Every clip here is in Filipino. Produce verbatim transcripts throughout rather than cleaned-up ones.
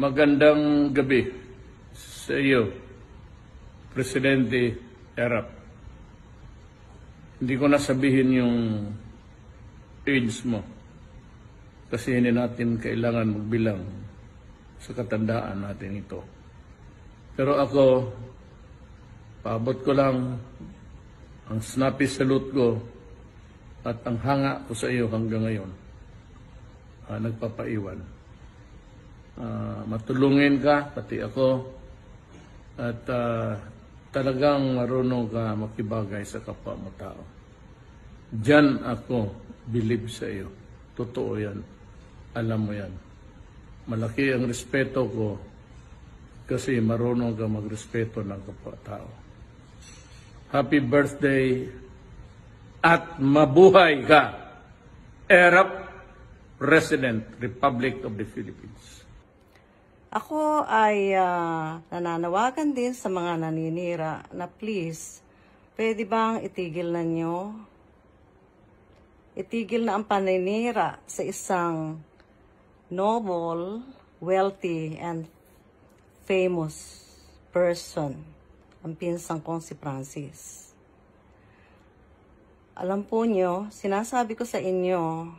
Magandang gabi sa iyo, Presidente Erap. Hindi ko nasabihin yung age mo kasi hindi natin kailangan magbilang sa katandaan natin ito. Pero ako, paabot ko lang ang snappy salute ko at ang hanga ko sa iyo hanggang ngayon. Uh, nagpapaiwan. Uh, matulungin ka, pati ako, at uh, talagang marunong ka makibagay sa kapwa mo tao. Diyan ako believe sa iyo. Totoo yan. Alam mo yan. Malaki ang respeto ko kasi marunong ka magrespeto ng kapwa tao. Happy birthday at mabuhay ka, Erap President, Republic of the Philippines. Ako ay uh, nananawagan din sa mga naninira na please, pwede bang itigil na nyo? Itigil na ang paninira sa isang noble, wealthy, and famous person, ang pinsang kong si Francis. Alam po nyo, sinasabi ko sa inyo,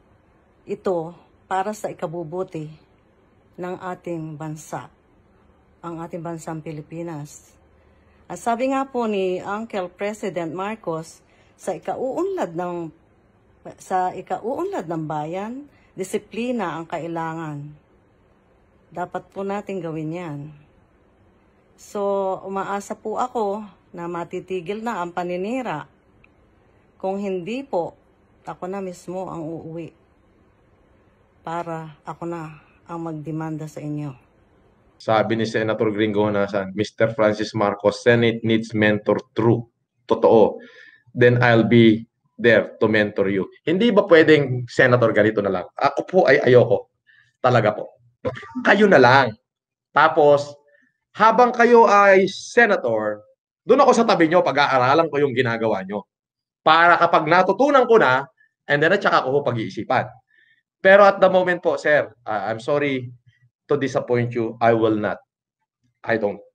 ito para sa ikabubuti ng ating bansa, ang ating bansang Pilipinas. At sabi nga po ni Uncle President Marcos, sa ikauunlad ng sa ikauunlad ng bayan, disiplina ang kailangan. Dapat po natin gawin yan. So, umaasa po ako na matitigil na ang paninira. Kung hindi po, ako na mismo ang uuwi para ako na ang magdemanda sa inyo. Sabi ni Senator Gringo Honasan, Mister Francis Marcos, Senate needs mentor true. Totoo. Then I'll be there to mentor you. Hindi ba pwedeng, Senator, ganito na lang? Ako po ay ayoko. Talaga po. Kayo na lang. Tapos, habang kayo ay Senator, doon ako sa tabi nyo, pag-aaralan ko yung ginagawa nyo. Para kapag natutunan ko na, and then at saka ko pag-iisipan. Pero at the moment po, sir, uh, I'm sorry to disappoint you. I will not. I don't.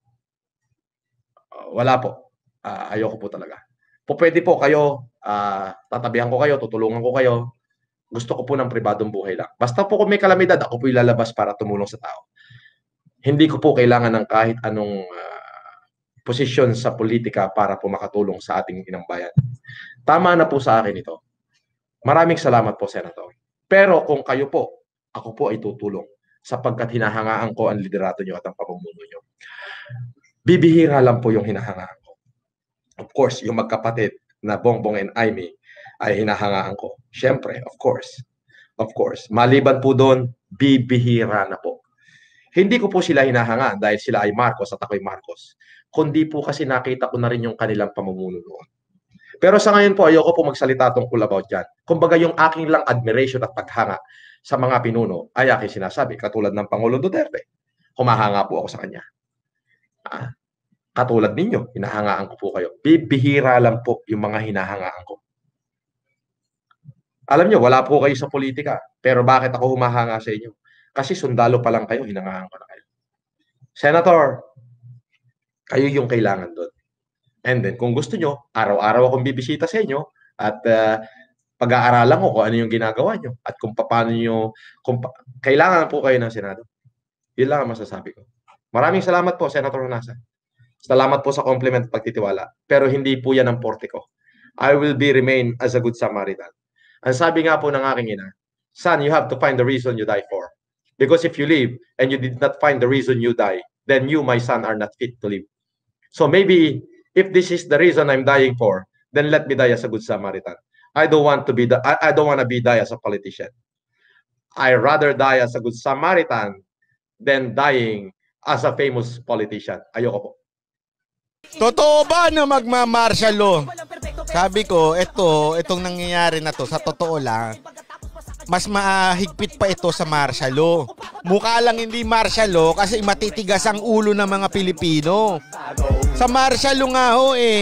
Uh, wala po. Uh, ayoko po talaga. Po pwede po kayo, uh, tatabihan ko kayo, tutulungan ko kayo. Gusto ko po ng pribadong buhay lang. Basta po kung may kalamidad, ako po ilalabas para tumulong sa tao. Hindi ko po kailangan ng kahit anong uh, posisyon sa politika para po makatulong sa ating inang bayan. Tama na po sa akin ito. Maraming salamat po, Senator. Pero kung kayo po, ako po ay tutulong sapagkat hinahangaan ko ang liderato nyo at ang pamumuno nyo. Bibihira lang po yung hinahangaan ko. Of course, yung magkapatid na Bongbong and Aimee ay hinahangaan ko. Siyempre, of course. Of course. Maliban po doon, bibihira na po. Hindi ko po sila hinahangaan dahil sila ay Marcos at ako'y Marcos. Kundi po kasi nakita ko na rin yung kanilang pamumuno noon. Pero sa ngayon po, ayoko po magsalita tungkol about yan. Kumbaga yung aking lang admiration at paghanga sa mga pinuno ay aking sinasabi. Katulad ng Pangulong Duterte. Humahanga po ako sa kanya. Ah, katulad ninyo, hinahangaan ko po kayo. Bibihira lang po yung mga hinahangaan ko. Alam nyo, wala po kayo sa politika. Pero bakit ako humahanga sa inyo? Kasi sundalo pa lang kayo, hinahangaan ko na kayo. Senator, kayo yung kailangan doon. And then, kung gusto nyo, araw-araw akong bibisita sa inyo at uh, pag-aaralan ko kung ano yung ginagawa nyo at kung paano nyo, kung pa kailangan po kayo ng Senado. Yun lang ang masasabi ko. Maraming salamat po, Senator Honasan. Salamat po sa compliment at pagtitiwala. Pero hindi po yan ang porte ko. I will be remain as a good Samaritan. Ang sabi nga po ng aking ina, son, you have to find the reason you die for. Because if you live and you did not find the reason you die, then you, my son, are not fit to live. So maybe if this is the reason I'm dying for, then let me die as a good Samaritan. I don't want to be the I, I don't want to be die as a politician. I rather die as a good Samaritan than dying as a famous politician. Ayoko po. Totoo ba na magma-martial law? Sabi ko, ito, itong nangyayari na to, sa totoo lang, mas mahigpit pa ito sa martial law. Mukha lang hindi martial law kasi matitigas ang ulo ng mga Pilipino. Sa martial law nga ho eh,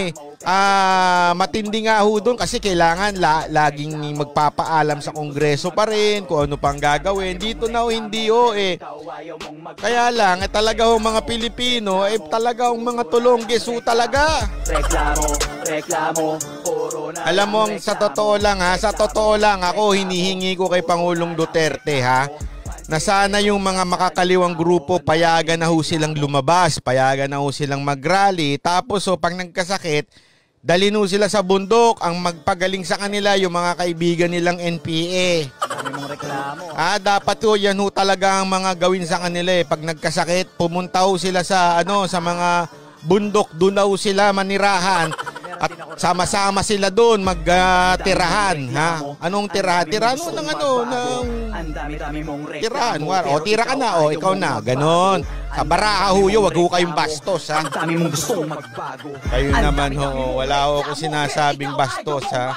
Ah, matindi nga ho doon kasi kailangan la, laging magpapaalam sa Kongreso pa rin kung ano pang gagawin. Dito na ho, hindi ho eh. Kaya lang, eh, talaga ho mga Pilipino, eh talaga ho mga tulonggis ho talaga. Reklamo, reklamo, puro na Alam mo, sa totoo lang ha, sa totoo lang ako, hinihingi ko kay Pangulong Duterte ha, na sana yung mga makakaliwang grupo, payagan na ho silang lumabas, payagan na ho silang mag-rally, tapos ho, pag nagkasakit, dalhin ho sila sa bundok, ang magpagaling sa kanila yung mga kaibigan nilang N P A. dami mong reklamo. Ah, dapat ho, yan ho talaga ang mga gawin sa kanila eh. Pag nagkasakit, pumunta ho sila sa, ano, sa mga bundok, doon na ho sila manirahan. At sama-sama sila doon magtirahan, uh, ha? Anong tirahan? Tirahan mo ng ano, ng tirahan. O, tira ka na, o, ikaw na, ganon. Sa baraha huyo, wag ho kayong bastos, ha? Ang dami mong gustong magbago. Kayo naman ho, wala ho ko sinasabing bastos, ha?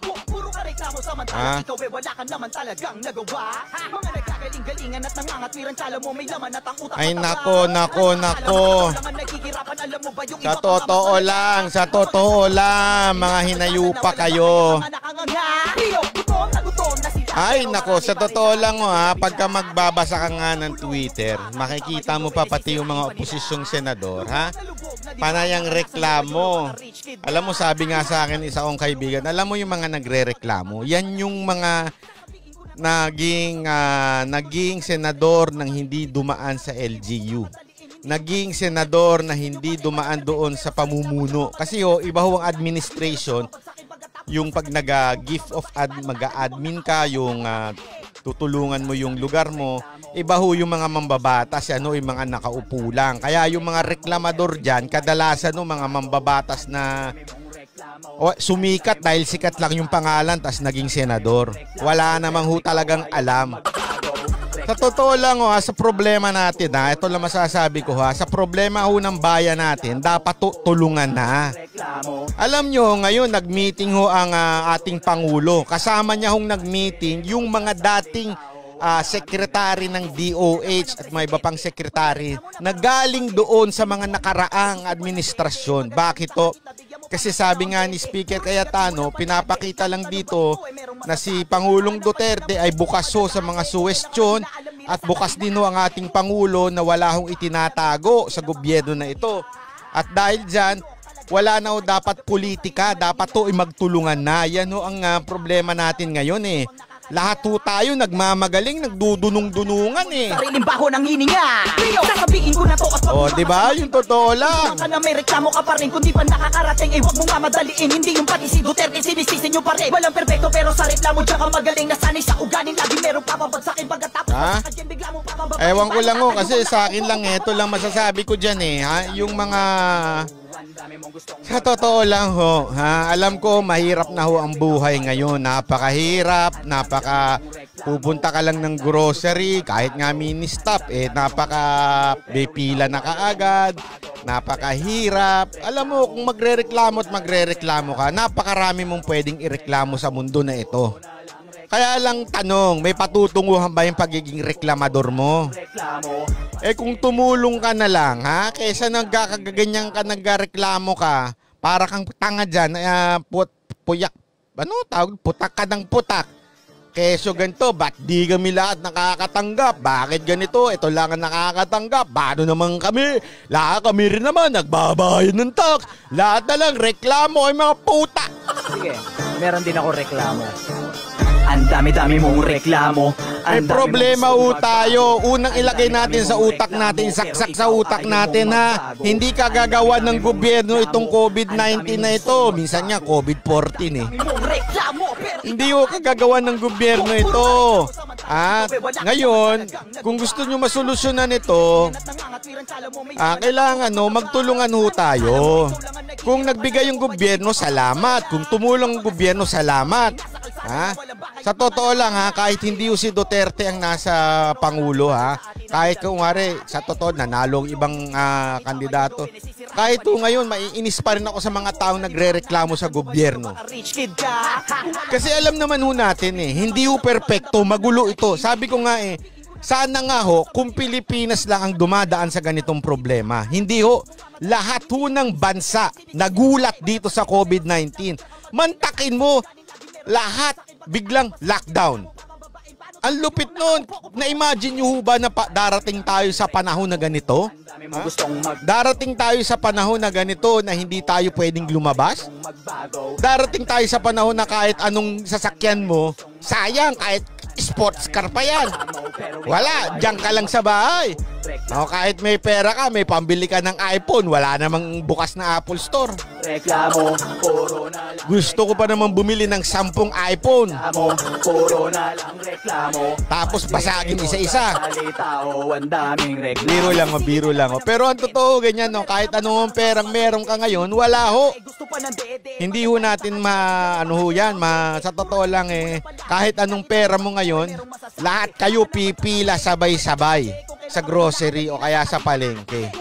Ha? Ay nako, nako, nako. Sa totoo lang, sa totoo lang, mga hinayupa kayo. Ay nako, sa totoo lang ho, ha, pagka magbabasa ka nga ng Twitter, makikita mo pa pati yung mga oposisyong senador, ha? Panayang reklamo. Alam mo, sabi nga sa akin isa kong kaibigan, alam mo yung mga nagre-reklamo, yan yung mga naging uh, naging senador nang hindi dumaan sa L G U. Naging senador na hindi dumaan doon sa pamumuno. Kasi ho, iba ho ang administration, yung pag nag-gift of ad, mag-admin ka, yung uh, tutulungan mo yung lugar mo, iba ho yung mga mambabatas, ano, yung mga nakaupo lang. Kaya yung mga reklamador dyan, kadalasan no, mga mambabatas na o, sumikat dahil sikat lang yung pangalan tas naging senador. Wala namang ho talagang alam. Sa totoo lang ho, ha, sa problema natin, ha, ito lang masasabi ko ha, sa problema ho ng bayan natin, dapat to, tulungan na. Alam nyo, ngayon nag-meeting ho ang uh, ating Pangulo. Kasama niya hong nag-meeting yung mga dating uh, sekretary ng D O H at may iba pang sekretary na galing doon sa mga nakaraang administrasyon. Bakit to? Kasi sabi nga ni Speaker Cayetano, pinapakita lang dito na si Pangulong Duterte ay bukas ho sa mga suwestyon at bukas din ho ang ating Pangulo na wala hong itinatago sa gobyerno na ito. At dahil dyan, wala na ho dapat politika, dapat to ay magtulungan na. Yan ho ang uh, problema natin ngayon eh. Lahat ho tayo nagmamagaling, nagdudunong-dunungan eh. Sariling baho ng hininga. Sasabihin ko na to at oh, di ba? Yung totoo lang. Ka na may reklamo ka pa rin, kundi pa nakakarating, eh wag mong mamadaliin. Hindi yung pati si Duterte, sinisisin nyo pa rin. Walang perpekto pero sa reklamo dyan ka magaling. Nasanay sa uganin, lagi meron papabagsakin pagkatapos. Ha? Ewan ko lang ho, kasi sa akin lang eh, ito lang masasabi ko dyan eh. Ha? Yung mga... Sa totoo lang ho, ha, alam ko mahirap na ho ang buhay ngayon. Napakahirap, napaka pupunta ka lang ng grocery, kahit nga mini-stop, eh napaka pila na kaagad, napakahirap. Alam mo, kung magrereklamo at magrereklamo ka, napakarami mong pwedeng ireklamo sa mundo na ito. Kaya lang tanong, may patutunguhan ba yung pagiging reklamador mo? Eh kung tumulong ka na lang, ha? Kesa nagkakaganyan ka, nagreklamo ka, para kang tanga dyan, uh, put, puyak, ano tawag? Putak ka ng putak. Keso ganito, ba't di kami lahat nakakatanggap? Bakit ganito? Ito lang ang nakakatanggap. Paano naman kami? Lahat kami rin naman, nagbabayad ng tax. Lahat na lang, reklamo ay mga puta. Sige, meron din ako reklamo. Ang dami-dami mong reklamo. May problema ho tayo. Unang ilagay natin sa utak natin, saksak sa utak natin ha. Hindi kagagawa ng gobyerno itong COVID nineteen na ito. Minsan nga COVID fourteen eh. Hindi ho kagagawa ng gobyerno ito. At ngayon, kung gusto nyo masolusyonan ito, ah, kailangan no, magtulungan ho tayo. Kung nagbigay yung gobyerno, salamat. Kung tumulong ang gobyerno, salamat. Ha? Sa totoo lang ha, kahit hindi si Duterte ang nasa Pangulo ha, kahit kung wari, sa totoo, nanalo ang ibang uh, kandidato, kahit po ngayon, maiinis pa rin ako sa mga taong nagre-reklamo sa gobyerno. Kasi alam naman ho natin eh, hindi ho perpekto, magulo ito. Sabi ko nga eh, Sana nga ho, kung Pilipinas lang ang dumadaan sa ganitong problema. Hindi ho, lahat ho ng bansa nagulat dito sa COVID nineteen. Mantakin mo, lahat biglang lockdown. Ang lupit nun. Na-imagine nyo ho ba na pa- darating tayo sa panahon na ganito? Ha? Darating tayo sa panahon na ganito na hindi tayo pwedeng lumabas? Darating tayo sa panahon na kahit anong sasakyan mo, sayang, kahit sports car pa yan. Wala, diyan ka lang sa bahay. O, kahit may pera ka, may pambili ka ng iPhone, wala namang bukas na Apple Store. Reklamo, puro na lang. Gusto ko pa naman bumili ng sampung iPhone. Reklamo, puro na lang reklamo. Tapos basagin isa-isa. Tao, ang daming reklamo. Biro lang o, biro lang o. Pero ang totoo, ganyan no, kahit anong perang meron ka ngayon, wala ho. Gusto pa ng dede. Hindi ho natin ma, ano ho yan, ma, sa totoo lang eh, kahit anong pera mo ngayon, lahat kayo pipila sabay-sabay sa grocery o kaya sa palengke.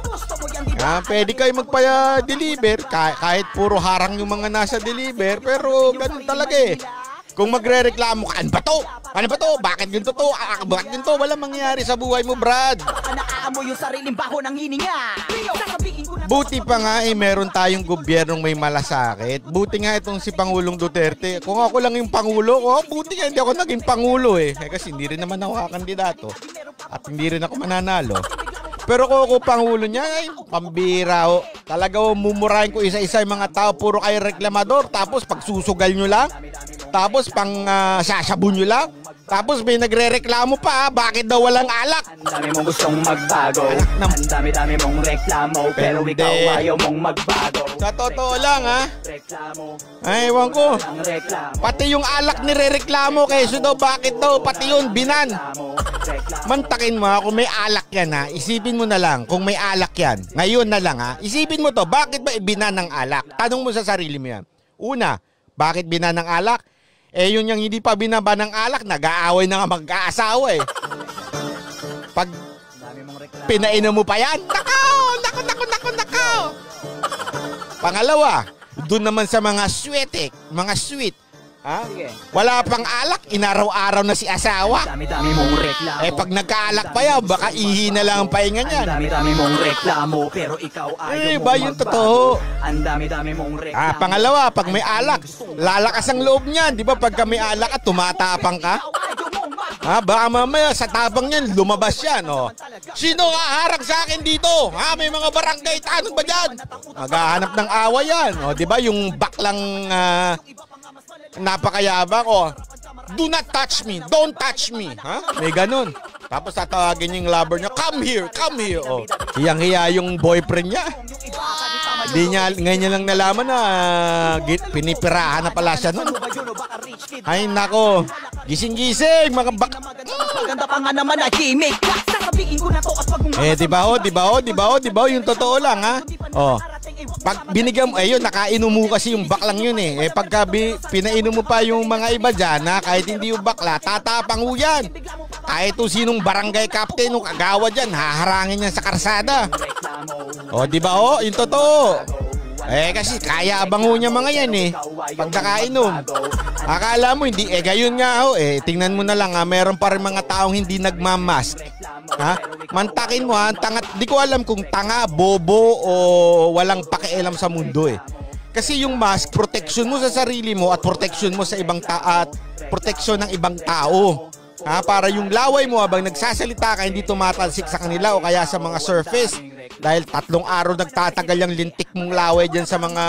Ah, pwede kayo magpa-deliver kahit, kahit puro harang yung mga nasa deliver, pero ganun talaga eh. Kung magre-reklamo ka, ano ba to? Ano ba to? Bakit ganito to? Ah, bakit ganito? Walang mangyayari sa buhay mo, Brad. Baka naaamoy yung sariling baho ng hininga. Sasabihin ko na Buti pa nga eh, meron tayong gobyernong may malasakit. Buti nga itong si Pangulong Duterte. Kung ako lang yung Pangulo, oh, buti nga hindi ako naging Pangulo eh. eh kasi hindi rin naman ako kakandidato. At hindi rin ako mananalo. Pero kung ako Pangulo niya, ay, pambira ho. Talaga ho, mumurahin ko isa-isa yung mga tao. Puro kayo reklamador. Tapos pagsusugal nyo lang. Tapos pang uh, sasabu nyo lang. Tapos may nagre-reklamo pa, bakit daw walang alak? ang dami mong gustong magbago. ng- Ang dami-dami mong reklamo. Pero Pende. ikaw ayaw mong magbago. Sa totoo lang ha. Reklamo, Ay, ewan ko. ang reklamo. Pati yung alak nire-reklamo keso daw, bakit daw? Pati yun, binan. Reklamo. Mantakin mo ha, kung may alak yan ha, isipin mo na lang kung may alak yan. Ngayon na lang ha, isipin mo to, bakit ba ibinan ng alak? Tanong mo sa sarili mo yan. Una, bakit binan ng alak? Eh yun yung hindi pa binaba ng alak, nag-aaway na nga mag-aasawa eh. Pag pinainom mo pa yan, nakaw, nako, nako, nako, nako. Pangalawa, doon naman sa mga sweetik, mga sweet. Ha? Wala pang alak, inaraw-araw na si asawa. Dami-dami mong reklamo. Eh pag nagkaalak pa yan, baka ihi na lang ang pahinga niyan. Ang dami-dami mong reklamo. Pero ikaw ayaw Eh, mong ba yung magbago. totoo? Ang dami-dami mong reklamo. Ah, pangalawa, pag may alak, lalakas ang loob niyan. Di ba pagka may alak at tumatapang ka? Ikaw ayaw mong magbago. Ha, baka mamaya sa tapang niyan, lumabas yan. Oh. Sino haharang sa akin dito? Ha, may mga barangay tanong ba dyan? Maghahanap ng away yan. O, di ba yung baklang ah, napakayabang, oh, do not touch me, don't touch me. Ha? May ganun. Tapos tatawagin niya yung lover niya, come here, come here. Oh. Hiyang-hiya yung boyfriend niya. Di niya, ngayon niya lang nalaman na uh, pinipirahan na pala siya nun. Ay nako, gising-gising, mga bak... Maganda pa nga naman na gimmick. Sasabihin ko na to at wag mong Eh, di ba ho, di ba ho, di ba ho, di ba ho, yung totoo lang ha. Oh. Pag binigyan mo, eh yun, nakainom mo kasi yung baklang yun eh. Eh pagka bi, pinainom mo pa yung mga iba dyan, ha, kahit hindi yung bakla, tatapang ho yan. Kahit kung sinong barangay captain o kagawa dyan, haharangin yan sa karsada. O, di ba ho, yung totoo. Eh kasi kaya abang ho niya mga yan eh. Pag nakainom. Akala mo hindi, eh gayon nga ho eh. Tingnan mo na lang ha, meron pa rin mga taong hindi nagmamask. Ha? Mantakin mo ha, tanga, di ko alam kung tanga, bobo o walang pakialam sa mundo eh. Kasi yung mask, protection mo sa sarili mo at protection mo sa ibang ta at protection ng ibang tao. Ha, para yung laway mo habang nagsasalita ka hindi tumatalsik sa kanila o kaya sa mga surface. Dahil tatlong araw nagtatagal yung lintik mong laway dyan sa mga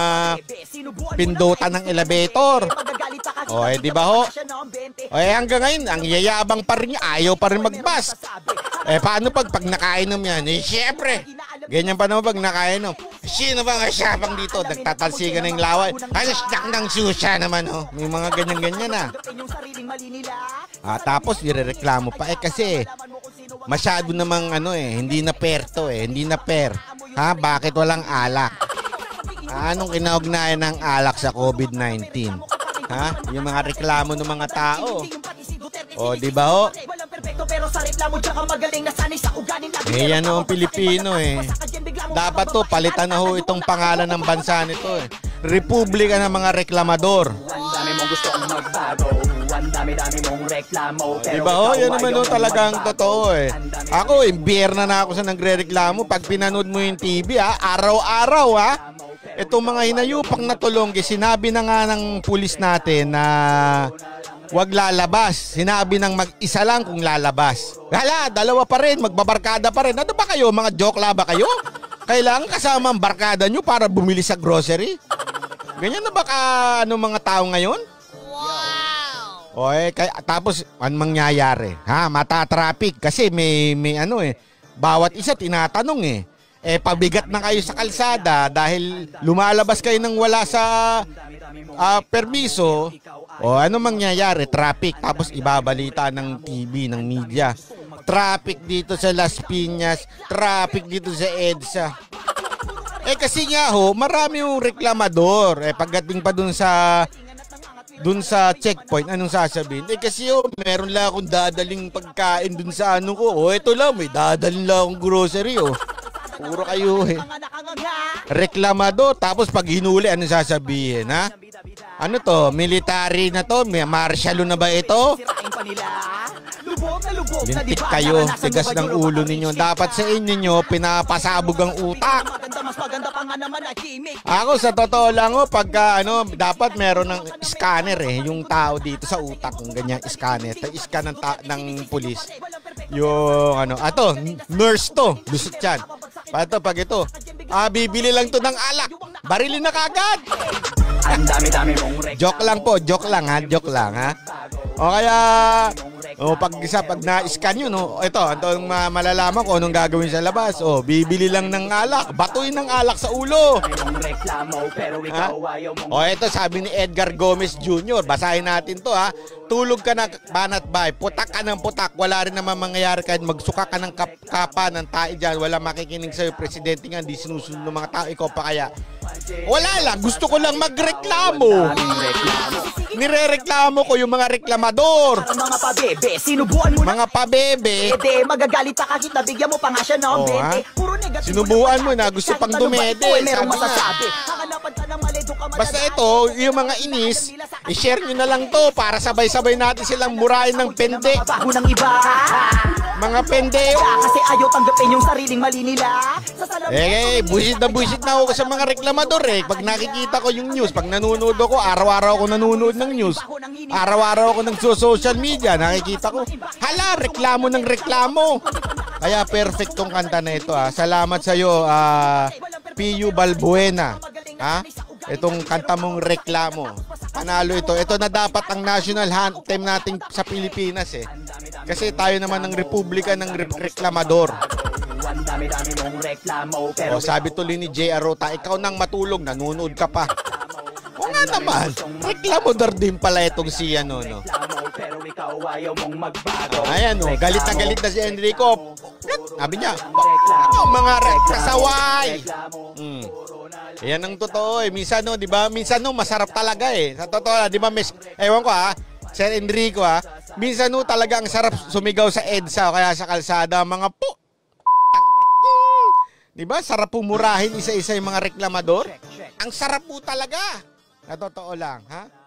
pindutan ng elevator. O eh, di ba ho? O eh, hanggang ngayon, ang yayabang pa rin niya, ayaw pa rin mag-mask. Eh, paano pag, pag nakainom yan? Eh, syempre, ganyan pa naman pag nakainom. Sino ba nga syabang dito? Nagtatalsikan ng laway. Ay, snack ng susya naman, oh. May mga ganyan-ganyan na. Ah, tapos, irereklamo pa. Eh, kasi, masyado namang, ano eh, hindi na fair to eh. Hindi na fair. Ha? Bakit walang alak? Anong kinaugnayan ng alak sa COVID nineteen? Ha? Yung mga reklamo ng mga tao. O, di ba ho? Eh, yan ho ang Pilipino eh. Dapat to, palitan na ho itong pangalan ng bansa nito eh. Republika ng mga reklamador. Ang dami mong gusto magbago. Ang dami-dami mong reklamo, pero Diba? Oh, ikaw yan naman ayaw oh, mong talagang magbago. totoo eh. Ang dami- Ako, imbierna na ako sa nagre-reklamo. Pag pinanood mo yung T V, ha, araw-araw, ha. Itong mga hinayupang na tulongge, sinabi na nga ng pulis natin na wag lalabas. Sinabi ng mag-isa lang kung lalabas. Hala, dalawa pa rin, magbabarkada pa rin. Ano ba kayo? Mga jokla ba kayo? Kailangan kasama ang barkada nyo para bumili sa grocery? Ganyan na ba ka ano mga tao ngayon? Wow! Oy, kay, tapos ano mangyayari? Ha, mata-traffic kasi may may ano eh, bawat isa tinatanong eh. Eh pabigat na kayo sa kalsada dahil lumalabas kayo nang wala sa ah, permiso. O ano mangyayari? Traffic. Tapos ibabalita ng T V, ng media. Traffic dito sa Las Piñas, traffic dito sa EDSA. Eh kasi nga ho, marami yung reklamador. Eh pagdating pa dun sa dun sa checkpoint, anong sasabihin? Eh kasi ho, meron lang akong dadaling pagkain dun sa ano ko. O eto lang, may dadaling lang akong grocery oh. Puro kayo eh. Reklamador. Tapos pag hinuli, anong sasabihin ha? Ano to? Military na to? May martial law na ba ito? Lintik kayo, tigas ng ulo ninyo. Dapat sa inyo nyo, pinapasabog ang utak. Ako sa totoo lang oh, pagka ano, dapat meron ng scanner eh, yung tao dito sa utak, yung ganyang scanner. Ta-scan ng, ta- ng pulis. Yung ano, ato, nurse to, lusot yan. Pato pag ito, ah, bibili lang to ng alak, barilin na kagad. Ang dami-dami mong reklamo. Joke lang po, joke lang ha, joke lang ha. O kaya, o pag isa pag na-scan yun, o, ito, ito ang ma- malalaman ko anong gagawin sa labas. O, bibili lang ng alak, batuin ng alak sa ulo. Mong reklamo, pero Ha? ikaw ayaw mong O, ito sabi ni Edgar Gomez Junior Basahin natin to ha. Tulog ka na banat bay, putak ka ng putak, wala rin naman mangyayari kahit magsuka ka ng kap kapa ng tae dyan, wala makikinig sa'yo, presidente nga, di sinusunod ng mga tao, ikaw pa kaya. Wala lang, gusto ko lang magreklamo. Nirereklamo ko yung mga reklamador, Ang mga pabebe, sinubuan mo na mga pabebe. Ede, magagalit pa kahit nabigyan mo pa nga siya ng Oh, bente. ha? Puro negative Sinubuan mo na, Kahit gusto pang ano ba dumede, ito, eh, merong sabi nga. masasabi. Hahanapan ka ng mali, doon ka Basta madadali. ito, yung mga inis, i-share nyo na lang to para sabay-sabay natin silang murahin ng pende. Mga bago ng iba. Mga pendeo. Kasi ayaw tanggapin yung sariling mali nila. Sa salamin, Eh, eh, buisit na buisit na ako sa mga reklamador eh. Pag nakikita ko yung news, pag nanonood ako, araw-araw ako nanonood ng news. Araw-araw ako ng social media, nakikita ko. Hala, reklamo ng reklamo. Kaya perfect tong kanta na ito ah. Salamat sa iyo, ah, P U Balbuena. Ha? Itong kanta mong reklamo. Panalo ito. Ito na dapat ang national anthem natin sa Pilipinas eh. Kasi tayo naman ng Republika ng re- Reklamador. ang dami-dami mong reklamo, pero O sabi tuloy ni J R Rota, ikaw nang matulog, nanonood ka pa. O nga naman, reklamador din pala itong si ano, no? reklamo, pero ikaw ayaw mong magbago. Ayan o, galit na galit na si Enrico. Sabi niya, ano mga reklasaway? Hmm. Yan ang totoo eh. Minsan no, di ba? Minsan no, masarap talaga eh. Sa totoo, di ba, miss? Ewan ko ha, Sir Enrico ha. Minsan no, talaga ang sarap sumigaw sa EDSA o kaya sa kalsada, mga po. Di ba? Sarap pumurahin isa-isa yung mga reklamador. Ang sarap po talaga. Sa totoo lang, ha?